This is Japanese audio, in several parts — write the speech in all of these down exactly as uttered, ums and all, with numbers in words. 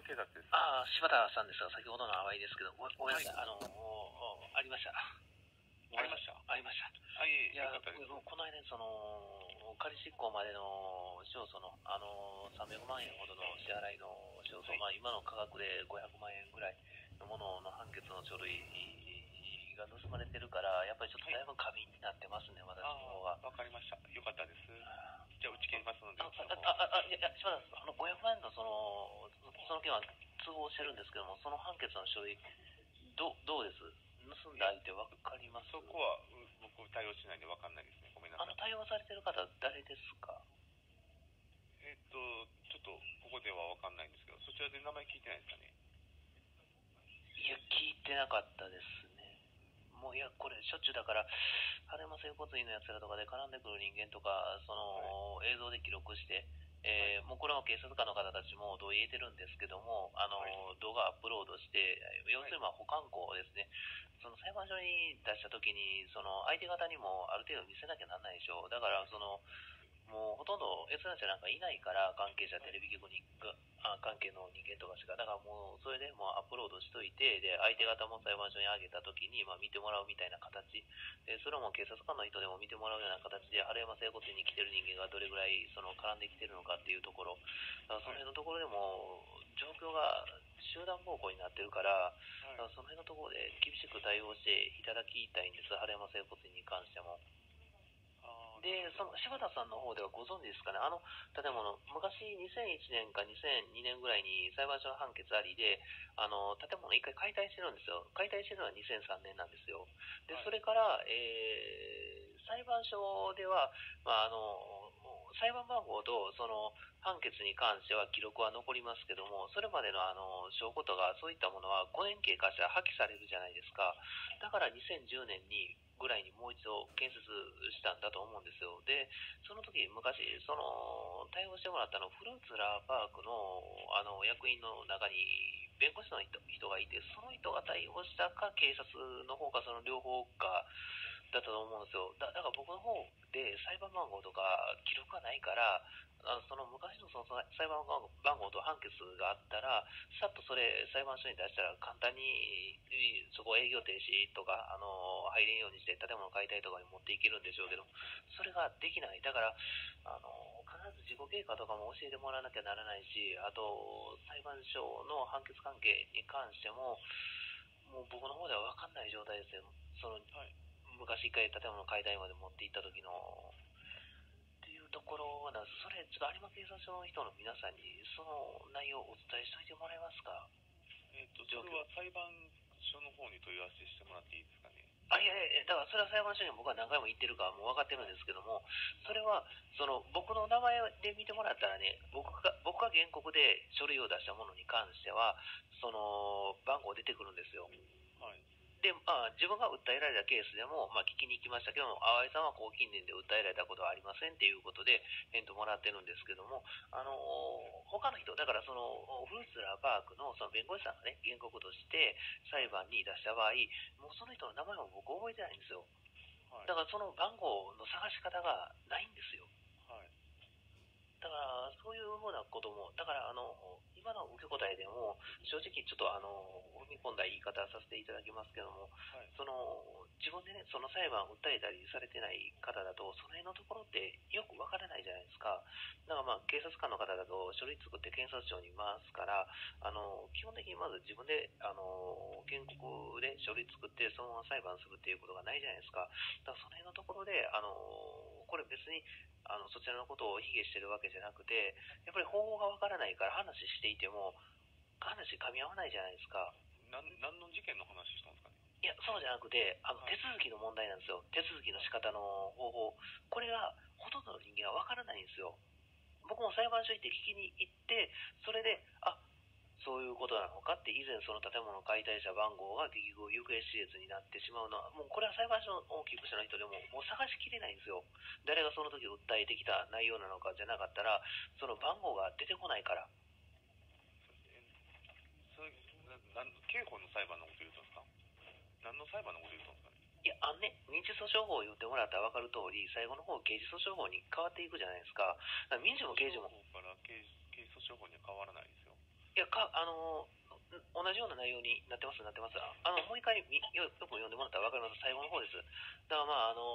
警察です。 ああ、柴田さんですが、先ほどの淡いですけど、ごごめんなさい、あの、ありました。 ありましたありました。 あ、いえ、 いや、 よかったです。 この間、その、仮執行までの勝訴の、あの、さんびゃくまんえんほどの支払いの勝訴、はい、まあ、今の価格でごひゃくまんえんぐらいのものの判決の書類が盗まれてるから、やっぱりちょっとだいぶ過敏になってますね、はい、私の方が。 わかりました。よかったです。じゃあ、打ち切りますので、 あ、あ、あ、いや、柴田さん、あの、ごひゃくまんえんのその、その件は通報してるんですけども、その判決の書類、どどうです盗んだ相手分かります？ そこは僕対応しないんで分かんないですね。ごめんなさい。 あの対応されてる方誰ですか？ えっとちょっとここでは分かんないんですけど、そちらで名前聞いてないですかね？ いや聞いてなかったですね。もういやこれしょっちゅうだから晴山整骨院のやつらとかで絡んでくる人間とかその、はい、映像で記録してえー、もうこれは警察官の方たちも同意得てるんですけども、あの、はい、動画アップロードして、要するにまあ保管庫ですね、その裁判所に出したときに、その相手方にもある程度見せなきゃなんないでしょ。だからその、もうほとんど閲覧者なんかいないから、関係者、テレビ局にあ関係の人間とかしか、だからもうそれでもうアップロードしといて、で相手方も裁判所に上げたときに、まあ、見てもらうみたいな形で、それも警察官の人でも見てもらうような形で、晴山整骨院に来てる人間がどれぐらいその絡んできてるのかっていうところ、だからその辺のところでも、状況が集団暴行になってるから、だからその辺のところで厳しく対応していただきたいんです、晴山整骨院に関しても。で、その柴田さんの方ではご存知ですかね、あの建物、昔にせんいちねんかにせんにねんぐらいに裁判所の判決ありで、あの建物一回解体してるんですよ。解体してるのはにせんさんねんなんですよ。で、それから、えー、裁判所では、まあ、あの、裁判番号とその判決に関しては記録は残りますけども、それまでのあの証拠とかそういったものはごねん経過したら破棄されるじゃないですか。だからにせんじゅうねんにぐらいにもう一度建設したんだと思うんですよ。で、その時昔、その対応してもらったのフルーツラーパークのあの役員の中に弁護士の人人がいて、その人が対応したか警察の方かその両方かだったと思うんですよ。だだから僕の方で裁判番号とか記録がないから、あのその昔のその裁判番号と判決があったら、さっとそれ裁判所に出したら簡単にそこ営業停止とかあの入れんようにして建物解体とかに持っていけるんでしょうけど、それができない。だからあの必ず事故経過とかも教えてもらわなきゃならないし、あと裁判所の判決関係に関してももう僕の方では分かんない状態ですよ。その、はい、昔一回建物解体まで持って行った時のっていうところなんです。それちょっと有馬警察署の人の皆さんにその内容をお伝えしておいてもらえますか？ えっとそれは裁判所の方に問い合わせしてもらっていいですかね？ あ、いやいや、だからそれは裁判所に僕は何回も行ってるからもう分かってるんですけども、それはその僕の名前で見てもらったらね、僕が僕が原告で書類を出したものに関してはその番号出てくるんですよ。 はい。 で、まあ、自分が訴えられたケースでも、まあ、聞きに行きましたけども、淡井さんは高近年で訴えられたことはありませんっていうことで返答もらってるんですけども、あのー、他の人、だからそのフルーツラーパークのその弁護士さんがね、原告として裁判に出した場合、もうその人の名前も僕覚えてないんですよ。だからその番号の探し方がないんですよ。 はい。 だからそういうふうなことも、だからあの今の受け答えでも正直ちょっとあの踏み込んだ言い方させていただきますけども、はい、その自分でねその裁判を訴えたりされてない方だとその辺のところってよくわからないじゃないですか。だからまあ警察官の方だと書類作って検察庁に回すから、あの基本的にまず自分であの原告で書類作ってそのまま裁判するっていうことがないじゃないですか。だからその辺のところであのこれ別にあのそちらのことを卑下してるわけじゃなくて、やっぱり方法がわからないから話していても話噛み合わないじゃないですか。 な何の事件の話したんですかね？ いや、そうじゃなくてあの、はい、手続きの問題なんですよ。手続きの仕方の方法、これがほとんどの人間はわからないんですよ。僕も裁判所行って聞きに行って、それであそういうことなのかって、以前その建物解体者番号が結局行方知れずになってしまうのは、もうこれは裁判所の寄付者の人でももう探しきれないんですよ。誰がその時訴えてきた内容なのかじゃなかったら、その番号が出てこないから。 それなん刑法の裁判のこと言うとんですか？何の裁判のこと言うとんですかね？ いや、あのね、民事訴訟法を言ってもらったら分かる通り、最後の方、刑事訴訟法に変わっていくじゃないですか。だから民事も刑事も。 から刑事訴訟法には変わらないですよ。 いやかあの同じような内容になってますなってます。あのもう一回みよよく読んでもらったら分かります。最後の方です。だからまああの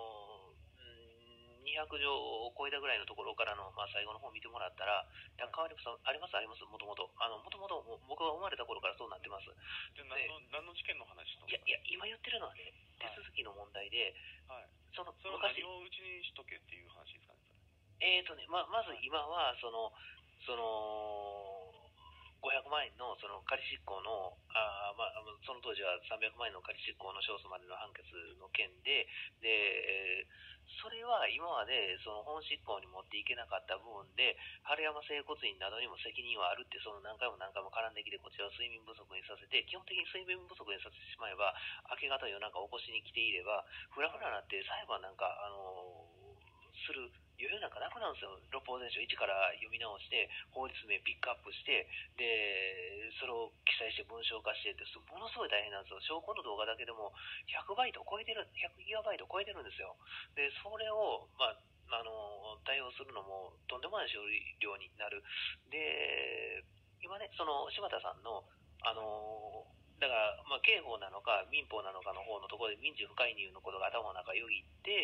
うんにひゃく条を超えたぐらいのところからの、まあ、最後の方を見てもらったら、いや変わりますありますあります。もともとあのもともと僕が生まれた頃からそうなってます。 で何の何の事件の話といやいや今言ってるのはね、手続きの問題で、 はい、 そのそれは昔何をうちにしとけっていう話ですかね。 えーとね、ままず今はそのそのごひゃくまん円のその仮執行のあ、まあ、その当時はさんびゃくまん円の仮執行の勝訴までの判決の件で、で、えーそれは今までその本執行に持っていけなかった部分で、春山整骨院などにも責任はあるって、その何回も何回も絡んできて、こちらを睡眠不足にさせて、基本的に睡眠不足にさせてしまえば、明け方夜中起こしに来ていれば、ふらふらなって裁判なんか、あのーする余裕なんかなくなるんですよ。六法全書一から読み直して、法律名ピックアップして、で、それを記載して文章化してって、ものすごい大変なんですよ。証拠の動画だけでもひゃくバイト超えてる、ひゃくギガバイト超えてるんですよ。で、それを、まあ、あの、対応するのもとんでもない処理量になる。で、今ね、その柴田さんの、あの、だから、まあ、刑法なのか民法なのかの方のところで民事不介入のことが頭の中よぎって、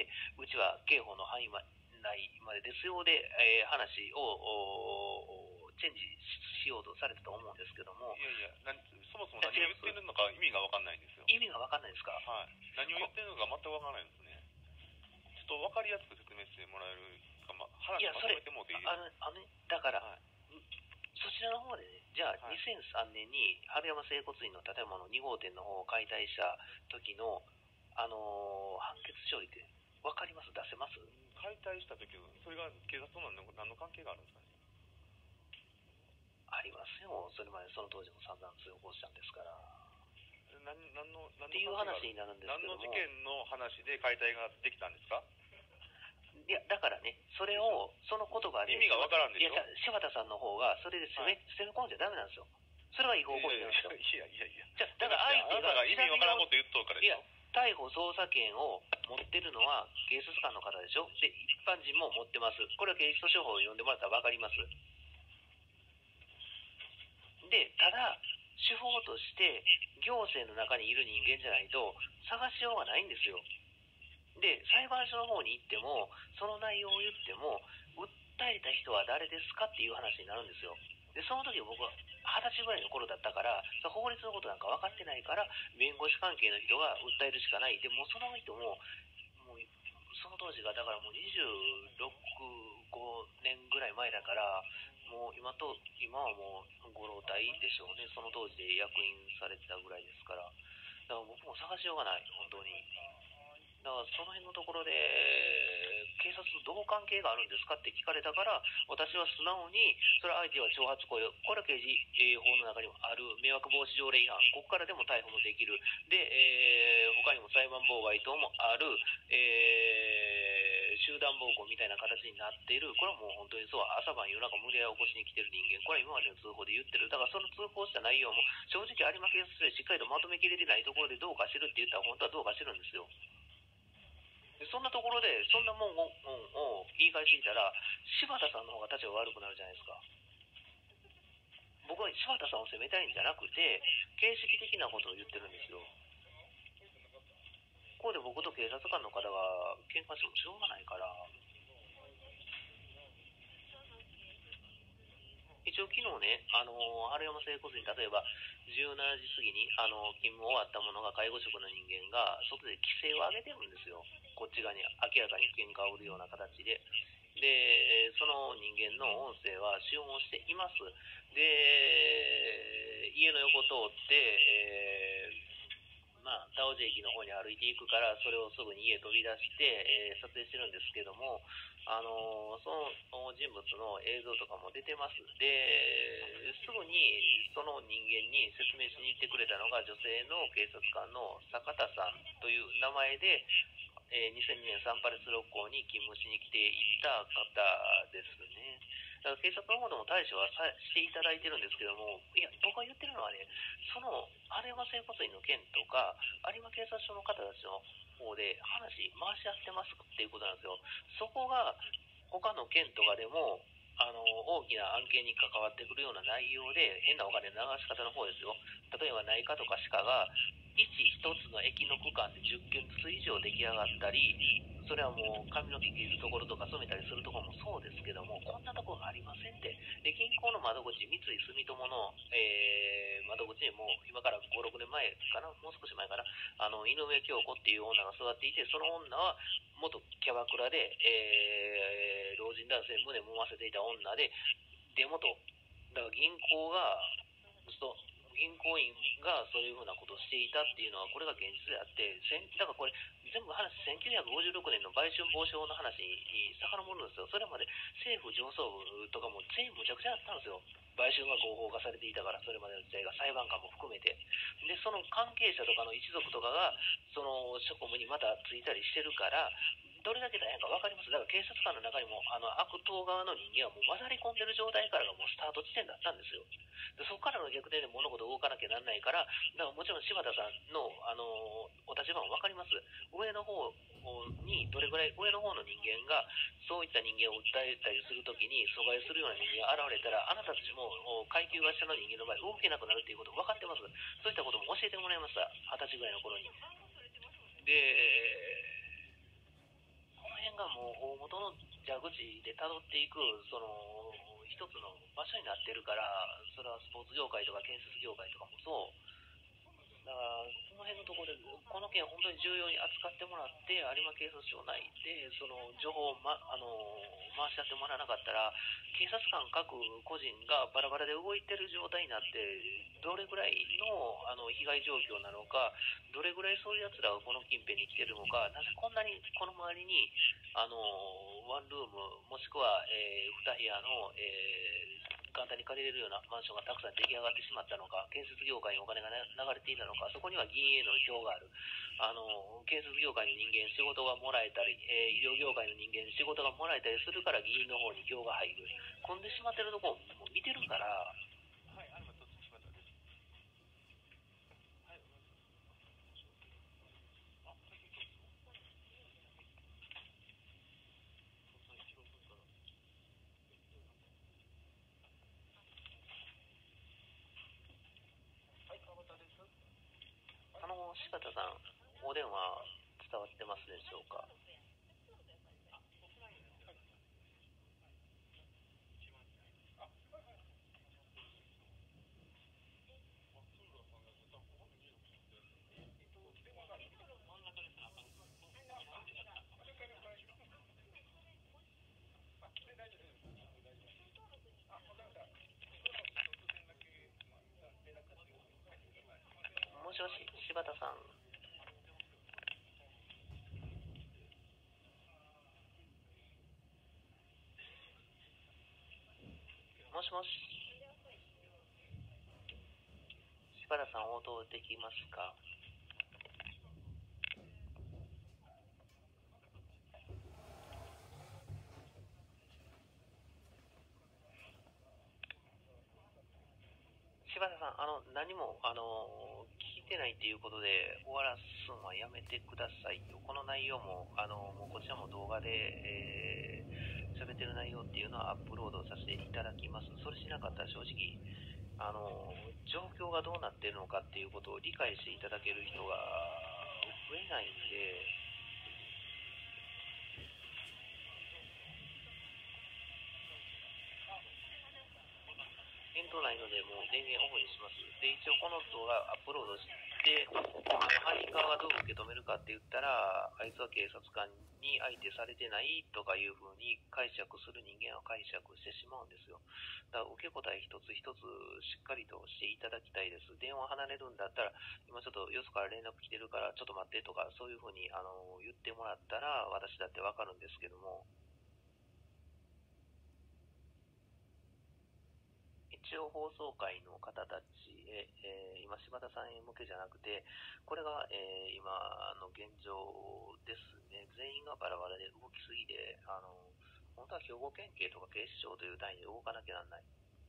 うちは刑法の範囲内までですよで、えー、話をチェンジしようとされたと思うんですけども。 いやいや、何そもそも何を言ってるのか意味が分かんないんですよ。 意味が分かんないですか。 はい。何を言ってるのか全く分からないんですね。ちょっと分かりやすく説明してもらえるか、ま、話まとめてもらっていいですか。 あのあのだから、はい、そちらの方でね、じゃあ、はい、にせんさんねんに春山整骨院の建物に号店の方を解体した時の、あのー、判決処理って分かります？出せます？ 解体した時のそれが警察と何の何の関係があるんですかね。 ありますよ。それまでその当時も散々通報したんですから。 何何の何のっていう話になるんですけども。 何の事件の話で解体ができたんですか。 いやだからね、それをその言葉で意味がわからんでしょ。 いや柴田さんの方がそれで攻め、はい、攻め込んじゃダメなんですよ。それは違法行為なんですよ。 いやいやいや。 じゃだから相手が意味わからんこと言っとるからでしょ。 いや逮捕捜査権を持ってるのは警察官の方でしょ。で一般人も持ってます。これは刑事訴訟法を読んでもらったら分かります。でただ手法として行政の中にいる人間じゃないと探しようがないんですよ。で裁判所の方に行ってもその内容を言っても訴えた人は誰ですかっていう話になるんですよ。でその時僕は二十歳ぐらいの頃だったから法律のことなんか分かってないから弁護士関係の人が訴えるしかない。でもその人ももうその当時がだからもうにじゅうろく、ごねんぐらい前だからもう今と今はもうご老体でしょうね。その当時で役員されてたぐらいですから、だから僕も探しようがない本当に。だからその辺のところで警察とどう関係があるんですかって聞かれたから私は素直にそれは相手は挑発行為、これは刑事法の中にもある迷惑防止条例違反、ここからでも逮捕もできるで、えー、他にも裁判妨害等もある、えー、集団暴行みたいな形になっている。これはもう本当にそう、朝晩夜中無理やり起こしに来てる人間、これは今までの通報で言ってる。だからその通報した内容も正直有馬警察署でしっかりとまとめきれてないところでどうかしてるって言ったら本当はどうかしてるんですよ。でそんなところでそんなもんを言い返していたら柴田さんの方が立場悪くなるじゃないですか。僕は柴田さんを責めたいんじゃなくて形式的なことを言ってるんですよ。ここで僕と警察官の方が喧嘩してもしょうがないから。一応昨日ね、あの春山整骨院、例えばじゅうしちじ過ぎにあの勤務終わった者が介護職の人間が外で規制を上げてるんですよ。こっち側に明らかに喧嘩を売るような形で。で、その人間の音声は使用しています。で、家の横通って、えー、まあ、田尾寺駅の方に歩いていくから、それをすぐに家飛び出して、えー、撮影してるんですけども、あのー、その人物の映像とかも出てます。で、すぐにその人間に説明しに行ってくれたのが女性の警察官の坂田さんという名前で、えー、にせんにねんサンパレス六甲に勤務しに来ていた方ですね。だから警察の方でも対処はさしていただいてるんですけども、いや、僕が言ってるのはね、その有馬整骨院の件とか、有馬警察署の方たちの方で話回し合ってますっていうことなんですよ。そこが他の県とかでもあの大きな案件に関わってくるような内容で、変なお金の流し方の方ですよ。例えば内科とか歯科がいち一つの駅の区間でじゅっけんずつ以上出来上がったり、それはもう髪の毛切るところとか染めたりするところもそうですけども、こんなところがありませんって。で、銀行の窓口、三井住友の、えー、窓口にも今からご、ろくねんまえかな、もう少し前かな、あの井上京子っていう女が座っていて、その女は元キャバクラで、えー、老人男性胸揉ませていた女で、出元、だから銀行が、そう銀行員がそういうふうなことをしていたっていうのは、これが現実であって、だからこれ、全部話、せんきゅうひゃくごじゅうろくねんの売春防止法の話に遡るんですよ。それまで政府上層部とかも全部むちゃくちゃあったんですよ。売春が合法化されていたから、それまでの時代が裁判官も含めて。で、その関係者とかの一族とかが、その職務にまたついたりしてるから、どれだけ大変か分かります。だから警察官の中にも、あの悪党側の人間はもう混ざり込んでる状態からがもうスタート地点だったんですよ。でそこからの逆転で物事を動かなきゃなんないから、だからもちろん柴田さんの、あのお立場も分かります。上の方にどれぐらい、上の方の人間がそういった人間を訴えたりするときに阻害するような人間が現れたら、あなたたちも階級が下の人間の場合動けなくなるということを分かってます。そういったことも教えてもらいました、二十歳ぐらいの頃に。で、この辺がもう大元の蛇口でたどっていく、その一つの場所になってるから、それはスポーツ業界とか建設業界とかもそう。だからその辺のところで、この件本当に重要に扱ってもらって、有馬警察署内でその情報を、ま、あの回し合ってもらわなかったら、警察官各個人がバラバラで動いてる状態になって、どれぐらいのあの被害状況なのか、どれぐらいそういうやつらがこの近辺に来てるのか、なぜこんなにこの周りにあのワンルームもしくは、えー、に部屋の、えー簡単に借りれるようなマンションがたくさん出来上がってしまったのか、建設業界にお金が流れていたのか、そこには議員への票がある。あの建設業界の人間仕事がもらえたり、えー、医療業界の人間仕事がもらえたりするから議員の方に票が入る。混んでしまってるところも見てるから。 はい、あの、ちょっと柴田です。はい、あ、最近そうですよ。そんな一郎君から。はい、川端です。 あの柴田さん、お電話伝わってますでしょうか。もしもし、柴田さん。もしもし、柴田さん応答できますか。柴田さん、あの何もあの聞いてないということで終わらすのはやめてくださいよ。この内容もあのもうこちらも動画で、えー、喋ってる内容っていうのはアップロードさせていただきます。それしなかったら正直あの状況がどうなっているのかっていうことを理解していただける人が増えないんで。返答ないので、もう電源オフにします。で、一応この動画アップロードして、あの犯人側がどう受け止めるかって言ったら、あいつは警察官に相手されてないとかいう風に解釈する人間は解釈してしまうんですよ。だから受け答え一つ一つしっかりとしていただきたいです。電話離れるんだったら、今ちょっとよそから連絡来てるからちょっと待ってとか、そういう風にあの言ってもらったら私だってわかるんですけども、一応放送会の方たちへ、えー、今柴田さんへ向けじゃなくて、これが、えー、今の現状ですね。全員がバラバラで動きすぎて、あの本当は兵庫県警とか警視庁という単位で動かなきゃなんない。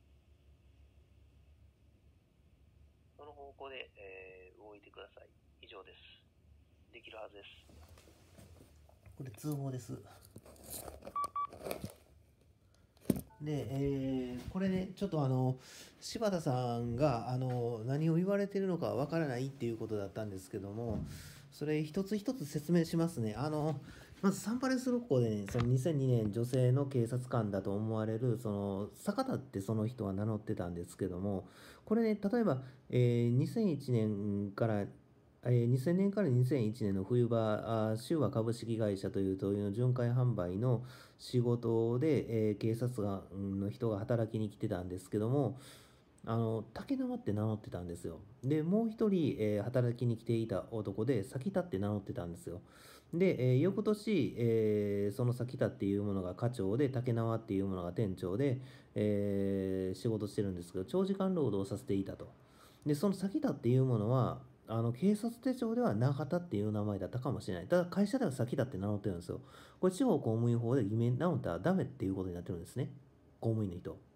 この方向で、えー、動いてください。以上です。できるはずです。 これ通報です。 で、えーこれねちょっとあの柴田さんがあの何を言われてるのかわからないっていうことだったんですけども、それ一つ一つ説明しますね。あのまずサンパレス六甲でね、そのにせんにねん女性の警察官だと思われるその坂田ってその人は名乗ってたんですけども、これね例えば、えーにせんいちねんからえーにせんねんからにせんいちねんの冬場、あ修和株式会社という灯油の巡回販売の仕事で、えー警察官の人が働きに来てたんですけども、あの竹縄って名乗ってたんですよ。でもう一人、えー働きに来ていた男で先田って名乗ってたんですよ。で、えー翌年、えーその先田っていうものが課長で竹縄っていうものが店長で、えー仕事してるんですけど、長時間労働させていたと。でその先田っていうものはあの警察手帳では永田っていう名前だったかもしれない。ただ会社では先田って名乗ってるんですよ。これ地方公務員法で偽名名乗ったらダメっていうことになってるんですね、公務員の人。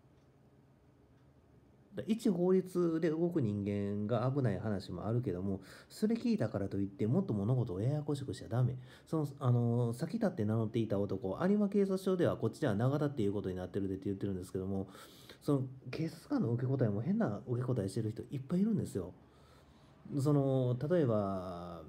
一法律で動く人間が危ない話もあるけども、それ聞いたからといってもっと物事をややこしくしちゃダメ。そのあの先立って名乗っていた男、有馬警察署ではこっちでは永田っていうことになってるでって言ってるんですけども、その警察官の受け答えも変な受け答えしてる人いっぱいいるんですよ。その例えば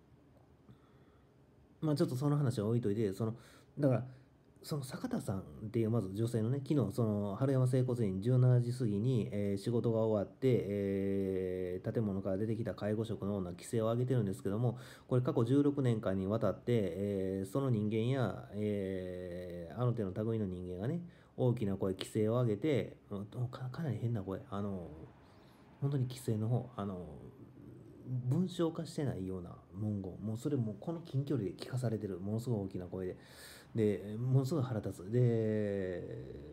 まあちょっとその話は置いといて、そのだからその坂田さんっていうまず女性のね、昨日その春山整骨院じゅうしちじ過ぎに、えー仕事が終わって、えー建物から出てきた介護職の女、規制を上げてるんですけども、これ過去じゅうろくねんかんにわたって、えーその人間や、えーあの手の類の人間がね、大きな声、規制を上げて、うんかかなり変な声、あの本当に規制の方、あの文章化してないような文言、もうそれもこの近距離で聞かされてる、ものすごい大きな声で、でものすごい腹立つ。で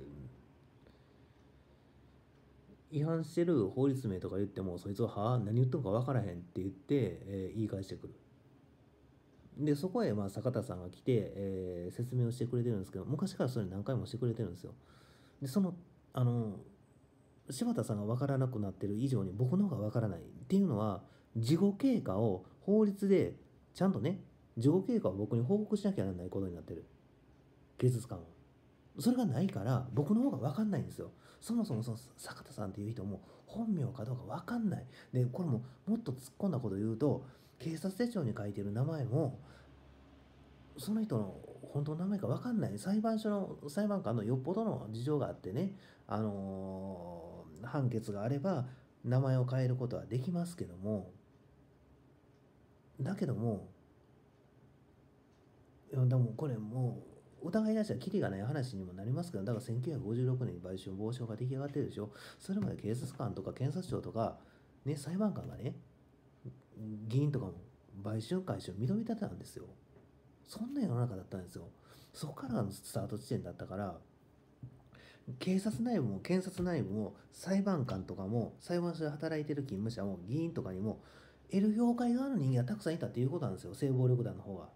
違反してる法律名とか言ってもそいつは「はあ何言ってんか分からへん」って言って、えー言い返してくる。でそこへまあ坂田さんが来て、えー説明をしてくれてるんですけど、昔からそれ何回もしてくれてるんですよ。でそのあの柴田さんが分からなくなってる以上に僕の方が分からないっていうのは、事後経過を法律でちゃんとね、事後経過を僕に報告しなきゃならないことになってる、警察官は。それがないから僕の方が分かんないんですよ。そもそもその坂田さんっていう人も本名かどうか分かんない。でこれももっと突っ込んだこと言うと、警察手帳に書いてる名前もその人の本当の名前か分かんない。裁判所の裁判官のよっぽどの事情があってね、あのー判決があれば名前を変えることはできますけども、だけどもいやでもこれもう疑い出したらキリがない話にもなりますけど、だからせんきゅうひゃくごじゅうろくねんに賠償防止法が出来上がってるでしょ。それまで警察官とか検察庁とか、ね、裁判官がね、議員とかも売春回収を認めてたんですよ。そんな世の中だったんですよ。そこからのスタート地点だったから、警察内部も検察内部も裁判官とかも裁判所で働いてる勤務者も議員とかにも得る業界側の人間がたくさんいたっていうことなんですよ、性暴力団の方が。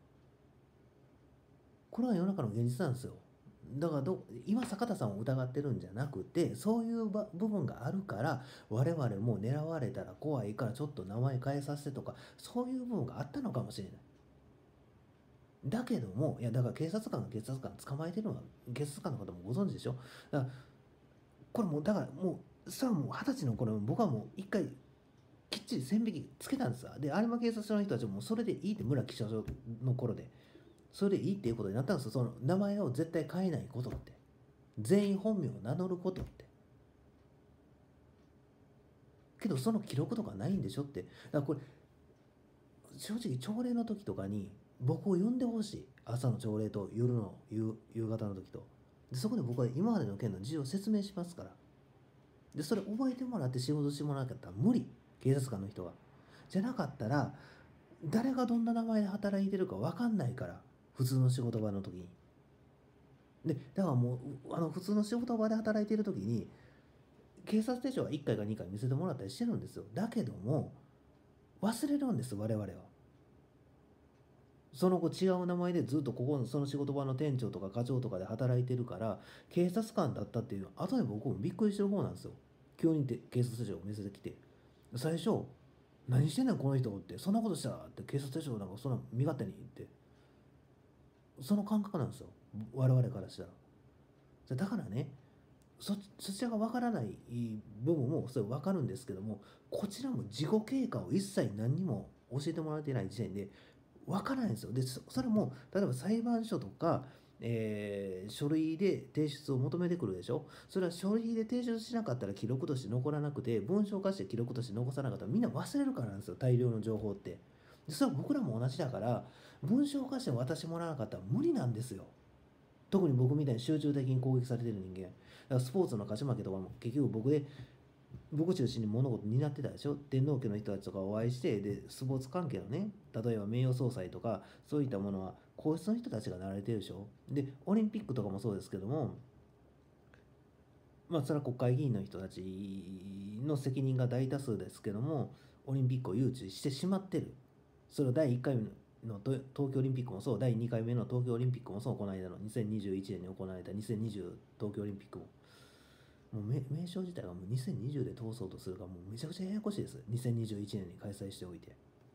これは世の中の現実なんですよ。だからど今坂田さんを疑ってるんじゃなくて、そういう部分があるから我々も狙われたら怖いからちょっと名前変えさせてとか、そういう部分があったのかもしれない。だけども、いやだから警察官が警察官捕まえてるのは警察官の方もご存知でしょ。だからこれもうだからもうさあもう二十歳の頃僕はもう一回きっちり線引きつけたんですよ。で有馬警察署の人たちもそれでいいって、村木署の頃でそれでいいっていうことになったんですよ。その名前を絶対変えないことって、全員本名を名乗ることって。けどその記録とかないんでしょって。だからこれ正直朝礼の時とかに僕を呼んでほしい。朝の朝礼と夜の夕夕方の時と。でそこで僕は今までの件の事情を説明しますから。でそれ覚えてもらって仕事してもらわなかったら無理、警察官の人が。じゃなかったら誰がどんな名前で働いてるか分かんないから、普通の仕事場の時に。でだからもうあの普通の仕事場で働いてる時に警察手帳はいっかいかにかい見せてもらったりしてるんですよ。だけども忘れるんです、我々は。その後違う名前でずっとここのその仕事場の店長とか課長とかで働いてるから、警察官だったっていうの後で僕もびっくりしてる方なんですよ。急に警察手帳を見せてきて、最初何してんねんこの人って、そんなことしたらって警察手帳なんかそんな身勝手にって、その感覚なんですよ我々からしたら。 だからね、そそちらが分からない部分もそれ分かるんですけども、こちらも事後経過を一切何にも教えてもらっていない時点で分からないんですよ。でそそれも例えば裁判所とか、えー書類で提出を求めてくるでしょ。それは書類で提出しなかったら記録として残らなくて、文章化して記録として残さなかったらみんな忘れるからなんですよ、大量の情報って。でそれは僕らも同じだから、文章化して渡してもらわなかったら無理なんですよ。特に僕みたいに集中的に攻撃されてる人間。だからスポーツの勝ち負けとかも結局僕で僕中心に物事になってたでしょ。天皇家の人たちとかお会いして、でスポーツ関係のね、例えば名誉総裁とかそういったものは皇室の人たちがなられてるでしょ。でオリンピックとかもそうですけども、まあそれは国会議員の人たちの責任が大多数ですけども、オリンピックを誘致してしまってる。それはだいいっかいの東京オリンピックもそう、だいにかいめの東京オリンピックもそう、この間のにせんにじゅういちねんに行われたにせんにじゅう東京オリンピックも、もう名名称自体がもうにせんにじゅうで通そうとするから、もうめちゃくちゃややこしいです。にせんにじゅういちねんに開催しておいて。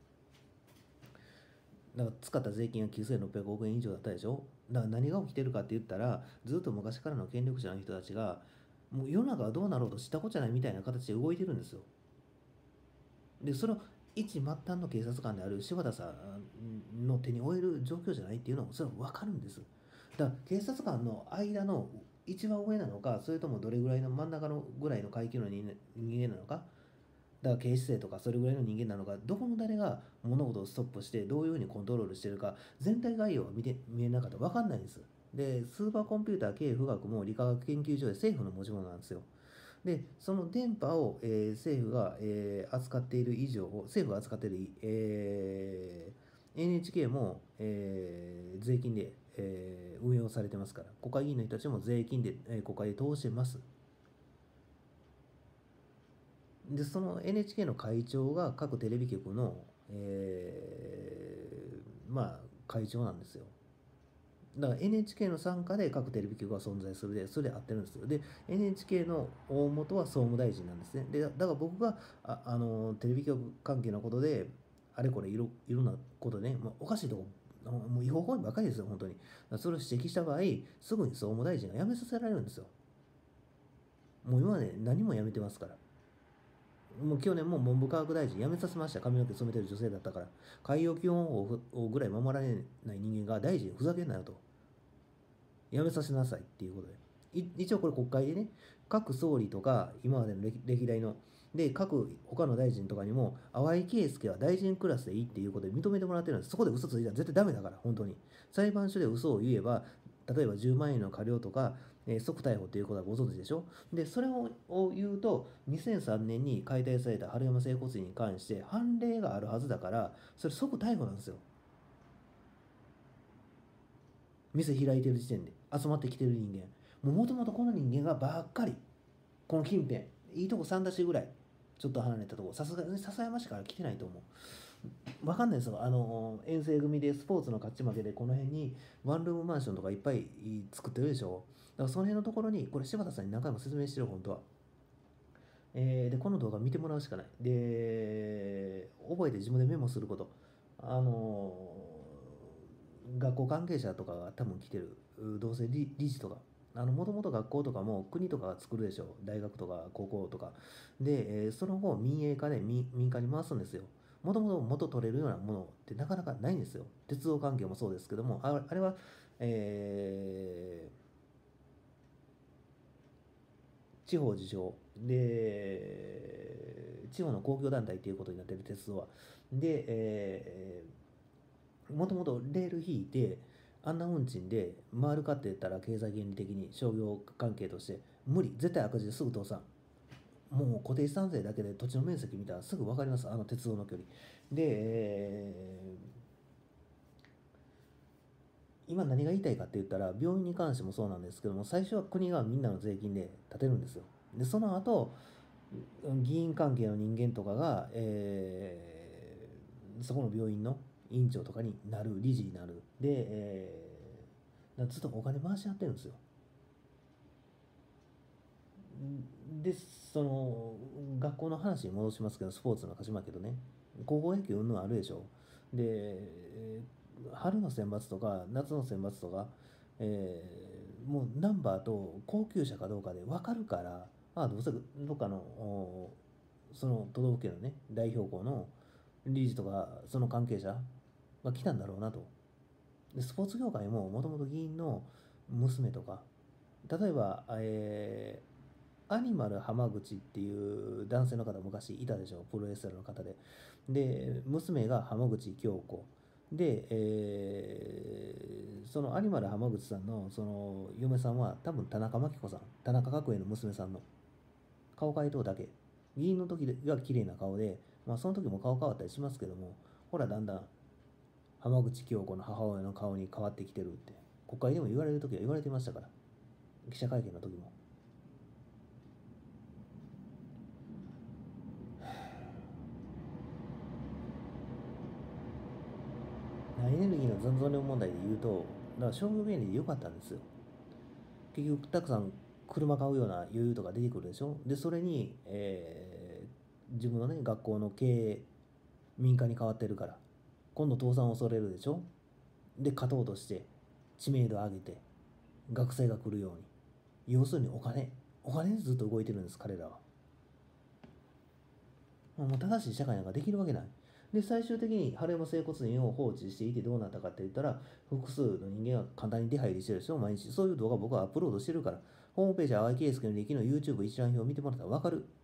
だから使った税金がきゅうせんろっぴゃくおくえん以上だったでしょ。だから何が起きてるかって言ったら、ずっと昔からの権力者の人たちが、もう世の中はどうなろうと知ったことじゃないみたいな形で動いてるんですよ。で、それを一末端の警察官である柴田さんの手に負える状況じゃないっていうのもそれは分かるんです。だから警察官の間の一番上なのか、それともどれぐらいの真ん中のぐらいの階級の人間なのか、だから警視正とかそれぐらいの人間なのか、どこの誰が物事をストップしてどういうふうにコントロールしてるか、全体概要が見て見えなかったら分かんないんです。でスーパーコンピューター系富岳も理化学研究所で政府の持ち物なんですよ。でその電波を、えー政府が、えー扱っている以上、政府が扱っている、えー エヌエイチケー も、えー税金で、えー運用されてますから、国会議員の人たちも税金で、えー国会で通してます。でその エヌエイチケー の会長が各テレビ局の、えーまあ会長なんですよ。だから エヌエイチケー の傘下で各テレビ局が存在するで、それで合ってるんですよ。で エヌエイチケー の大元は総務大臣なんですね。でだから僕がああのテレビ局関係のことであれこれいろいろんなことね、まあ、おかしいとこもう違法行為ばっかりですよ本当に。それを指摘した場合、すぐに総務大臣が辞めさせられるんですよ。もう今まで何も辞めてますから。もう去年も文部科学大臣辞めさせました。髪の毛染めてる女性だったから。海洋基本法ぐらい守られない人間が大臣ふざけんなよと。辞めさせなさいっていうことで。い一応これ国会でね、各総理とか今までの歴歴代ので各他の大臣とかにも淡井圭介は大臣クラスでいいっていうことで認めてもらってるんです。そこで嘘ついたら絶対ダメだから本当に。裁判所で嘘を言えば、例えばじゅうまんえんの過料とか、えー即逮捕ということはご存知でしょ。でそれをを言うとにせんさんねんに解体された春山整骨院に関して判例があるはずだから、それ即逮捕なんですよ。店開いてる時点で集まってきてる人間、もともとこの人間がばっかり、この近辺いいとこさんだしぐらいちょっと離れたとこ、さすがに笹山市から来てないと思う。分かんないですよ。あの遠征組でスポーツの勝ち負けでこの辺にワンルームマンションとかいっぱい作ってるでしょ。だからその辺のところに、これ柴田さんに何回も説明してる本当は、えーでこの動画見てもらうしかない。で覚えて自分でメモすること、あの学校関係者とかが多分来てる、どうせ理理事とか、あのもともと学校とかも国とかが作るでしょ。大学とか高校とかで、えーその後民営化で民民間に回すんですよ。もともと元取れるようなものってなかなかないんですよ。鉄道関係もそうですけども、ああれは、えー地方自治で地方の公共団体っていうことになってる鉄道は。で、えーもともとレール引いてあんな運賃で回るかって言ったら経済原理的に商業関係として無理、絶対赤字ですぐ倒産。もう固定資産税だけで土地の面積見たらすぐ分かります、あの鉄道の距離で、えー今何が言いたいかって言ったら、病院に関してもそうなんですけども、最初は国がみんなの税金で建てるんですよ。でその後議員関係の人間とかが、えーそこの病院の院長とかになる、理事になるで、えーずっとお金回し合ってるんですよ。でその学校の話に戻しますけど、スポーツの勝ち負けとね、高校野球うんぬんあるでしょ。で春の選抜とか夏の選抜とか、えーもうナンバーと高級車かどうかで分かるから、あどうせどっかのその都道府県のね代表校の理事とかその関係者が来たんだろうなと。でスポーツ業界ももともと議員の娘とか、例えば、えー、アニマル浜口っていう男性の方昔いたでしょ、プロレスラーの方で。で娘が浜口京子で、えー、そのアニマル浜口さんのその嫁さんは多分田中真紀子さん、田中角栄の娘さんの顔変えとうだけ。議員の時が綺麗な顔で、まあその時も顔変わったりしますけども、ほらだんだん浜口京子の母親の顔に変わってきてるって国会でも言われる時は言われてましたから、記者会見の時も。エネルギーの残存量問題で言うと、だから商業原理で良かったんですよ。結局たくさん車買うような余裕とか出てくるでしょ。でそれに、えー、自分のね学校の経営民間に変わってるから今度倒産を恐れるでしょ。で勝とうとして知名度を上げて学生が来るように、要するにお金お金でずっと動いてるんです彼らは。もう正しい社会なんかできるわけない。で最終的に春山整骨院を放置していてどうなったかって言ったら、複数の人間が簡単に出入りしてるでしょ毎日。そういう動画僕はアップロードしてるから、ホームページ淡井圭介の歴の YouTube 一覧表を見てもらったら分かる。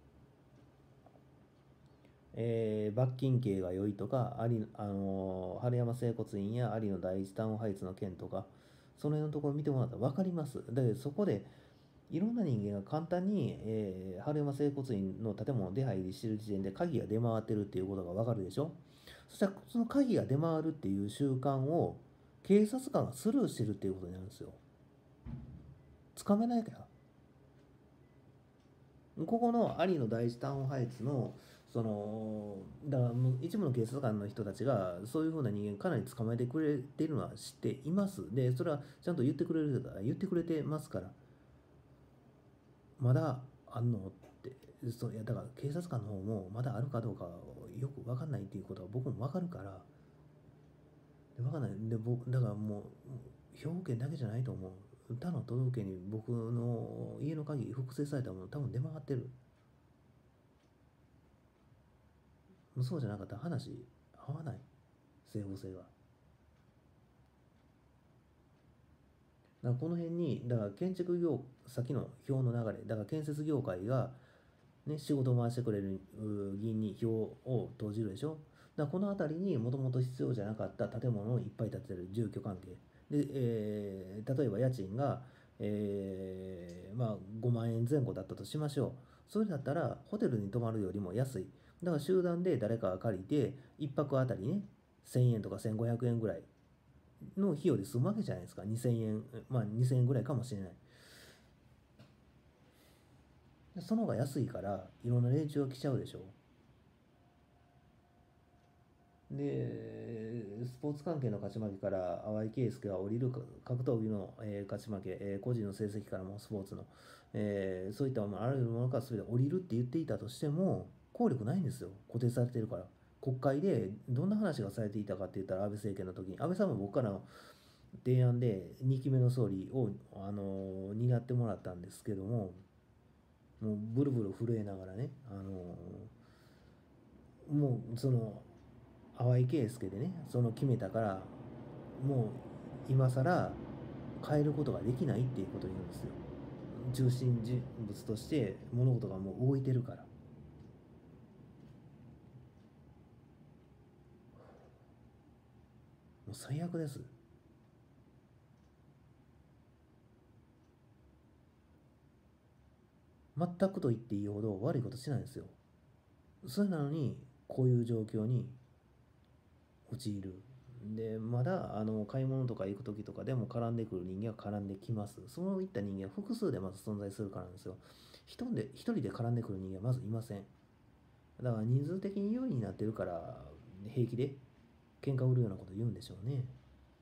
えー、罰金刑が良いとか、あり、あのー、春山整骨院や有野第一タウンハイツの件とか、その辺のところ見てもらったら分かります。だけどそこでいろんな人間が簡単に、えー、春山整骨院の建物を出入りしてる時点で鍵が出回ってるっていうことが分かるでしょ。そしたらその鍵が出回るっていう習慣を警察官がスルーしてるっていうことになるんですよ。つかめないから。ここの有野第一タウンハイツのそのだからもう一部の警察官の人たちがそういうふうな人間かなり捕まえてくれているのは知っています。でそれはちゃんと言ってくれるから言ってくれてますから、まだあんのってそういやだから警察官の方もまだあるかどうかよく分かんないっていうことは僕も分かるから、で分かんないで僕だからもう兵庫県だけじゃないと思う。他の都道府県に僕の家の鍵複製されたもの多分出回ってる。そうじゃなかったら話合わない、整合性が。だからこの辺にだから建築業先の票の流れだから建設業界が、ね、仕事を回してくれる議員に票を投じるでしょ。だからこの辺りにもともと必要じゃなかった建物をいっぱい建てる住居関係で、えー、例えば家賃が、えー、まあごまんえん前後だったとしましょう。それだったらホテルに泊まるよりも安い。だから集団で誰かが借りていっぱくあたりねせんえんとかせんごひゃくえんぐらいの費用で済むわけじゃないですか。にせんえん、まあにせんえんぐらいかもしれない。その方が安いからいろんな連中が来ちゃうでしょ。でスポーツ関係の勝ち負けから淡井圭介が降りる格闘技の、えー、勝ち負け、えー、個人の成績からもスポーツの、えー、そういったものあらゆるものから全て降りるって言っていたとしても効力ないんですよ。固定されてるから。国会でどんな話がされていたかって言ったら、安倍政権の時に安倍さんも僕からの提案でにきめの総理を、あのー、担ってもらったんですけども、もうブルブル震えながらね、あのー、もうその淡井圭介でねその決めたからもう今更変えることができないっていうことを言うんですよ。中心人物として物事がもう動いてるから。もう最悪です。全くと言っていいほど悪いことしないんですよ。それなのにこういう状況に陥る。でまだあの買い物とか行く時とかでも絡んでくる人間は絡んできます。そういった人間は複数でまず存在するからなんですよ。一人で一人で絡んでくる人間はまずいません。だから人数的に有利になってるから平気で喧嘩売るようなこと言うんでしょうね。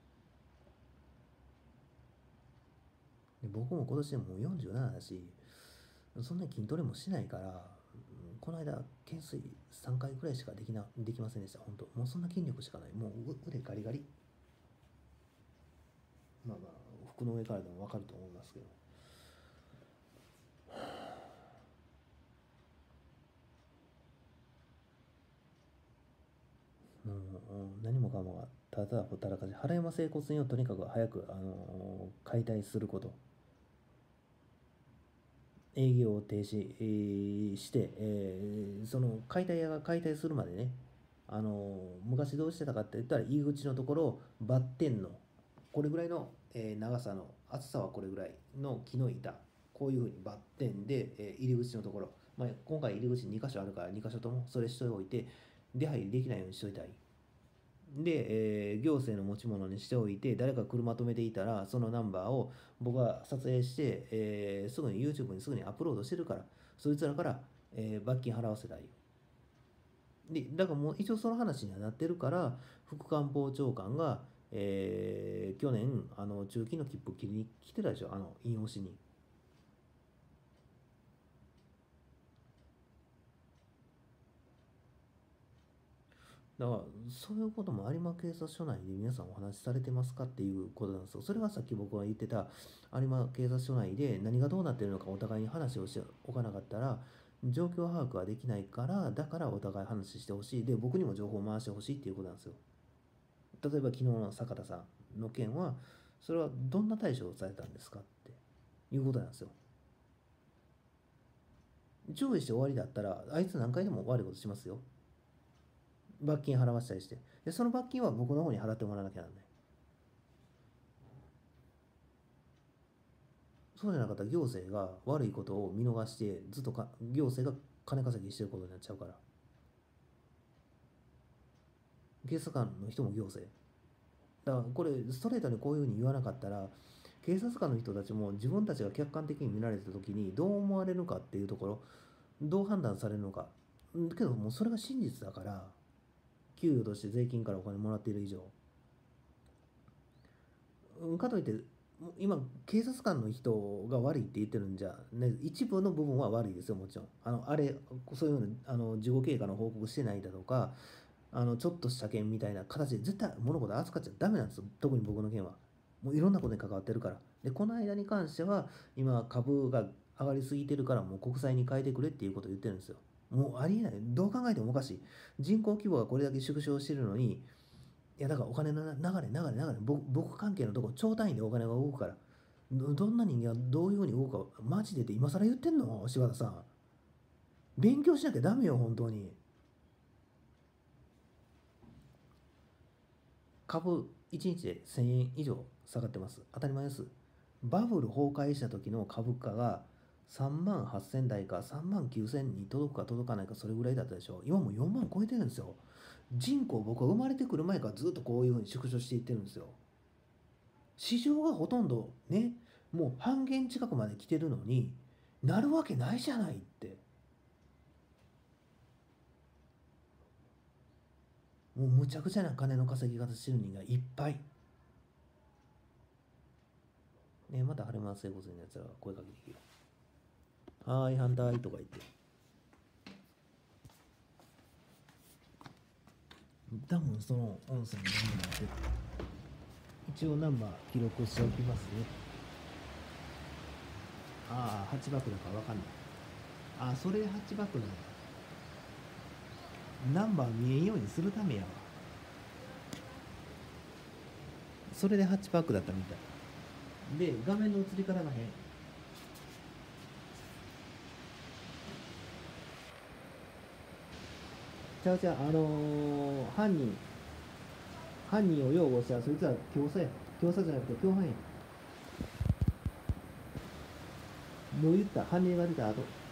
で僕も今年でもうよんじゅうななだし、そんな筋トレもしないから、この間懸垂さんかいくらいしかできなできませんでした。本当もうそんな筋力しかない。もう腕ガリガリ。まあまあ服の上からでも分かると思いますけど、うん、何もかもがただただほったらかし。原山整骨院をとにかく早く、あのー解体すること、営業を停止、えーして、えーその解体屋が解体するまでね、あのー昔どうしてたかって言ったら、入り口のところバッテンのこれぐらいの、えー長さの、厚さはこれぐらいの木の板、こういうふうにバッテンで、えー入り口のところ、まあ、今回入り口にか所あるからにか所ともそれしておいて、出入りできないようにしといたりで、えー行政の持ち物にしておいて、誰か車止めていたらそのナンバーを僕は撮影して、えーすぐに YouTube にすぐにアップロードしてるから、そいつらから、えー罰金払わせたいで、だからもう一応その話にはなってるから、副官房長官が、えー去年あの中期の切符切りに来てたでしょ、あの引用しに。だからそういうことも有馬警察署内で皆さんお話しされてますかっていうことなんですよ。それがさっき僕が言ってた、有馬警察署内で何がどうなってるのかお互いに話をしておかなかったら状況把握はできないから、だからお互い話してほしい、で僕にも情報を回してほしいっていうことなんですよ。例えば昨日の坂田さんの件は、それはどんな対処をされたんですかっていうことなんですよ。注意して終わりだったらあいつ何回でも悪いことしますよ。罰金払わせたりして、でその罰金は僕の方に払ってもらわなきゃなんない。そうじゃなかったら行政が悪いことを見逃してずっとか行政が金稼ぎしてることになっちゃうから。警察官の人も行政だから、これストレートにこういうふうに言わなかったら、警察官の人たちも自分たちが客観的に見られた時にどう思われるかっていうところ、どう判断されるのか。けどもうそれが真実だから、給与として税金からお金もらっている以上、かといって今警察官の人が悪いって言ってるんじゃ、ね、一部の部分は悪いですよ、もちろん。あのあれそういうのあの事後経過の報告してないだとか、あのちょっとした件みたいな形で絶対物事扱っちゃダメなんですよ。特に僕の件はもういろんなことに関わってるから。でこの間に関しては今株が上がりすぎてるから、もう国債に変えてくれっていうことを言ってるんですよ。もうありえない。どう考えてもおかしい。人口規模がこれだけ縮小してるのに、いやだからお金の流れ流れ流れ、僕僕関係のとこ超単位でお金が動くから、どどんな人間がどういうふうに動くかマジでって今更言ってんの柴田さん。勉強しなきゃダメよ本当に。株いちにちでせんえん以上下がってます。当たり前です。バブル崩壊した時の株価がさんまんはっせん台かさんまんきゅうせんに届くか届かないか、それぐらいだったでしょ。今もうよんまん超えてるんですよ。人口、僕は生まれてくる前からずっとこういうふうに縮小していってるんですよ。市場がほとんどね、もう半減近くまで来てるのになるわけないじゃないって。もうむちゃくちゃな金の稼ぎ方してる人がいっぱい。ね、また晴れます整骨院のやつらが声かけてきる。はーい、反対とか言って。多分その音声になって一応ナンバー記録しておきますね。ああ、ハッチバックだから分かんない。ああ、それでハッチバックだね。ナンバー見えんようにするためやわ。それでハッチバックだったみたいで、画面の映り方が変。ちゃうちゃう、あのー、犯人犯人を擁護したらそいつは強者や。強者じゃなくて共犯や。もう言った、犯人が出た後